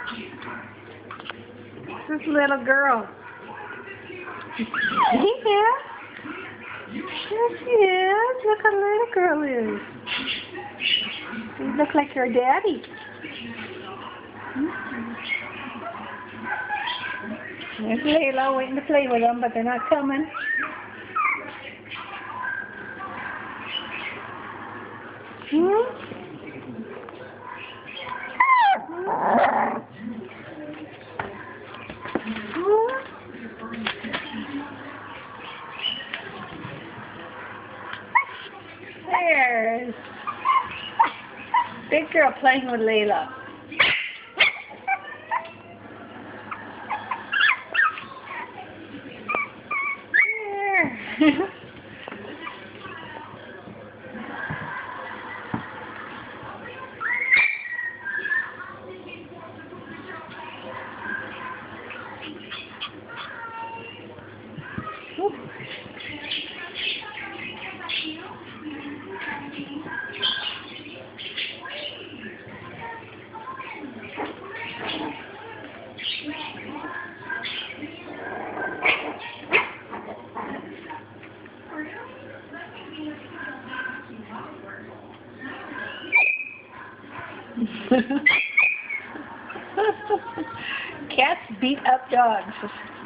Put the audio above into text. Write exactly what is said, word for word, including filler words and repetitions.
This little girl. Yeah. There she is. Look how little girl is. You look like your daddy. There's Layla waiting to play with them, but they're not coming. Hmm? There's big girl playing with Layla. There. Cats beat up dogs.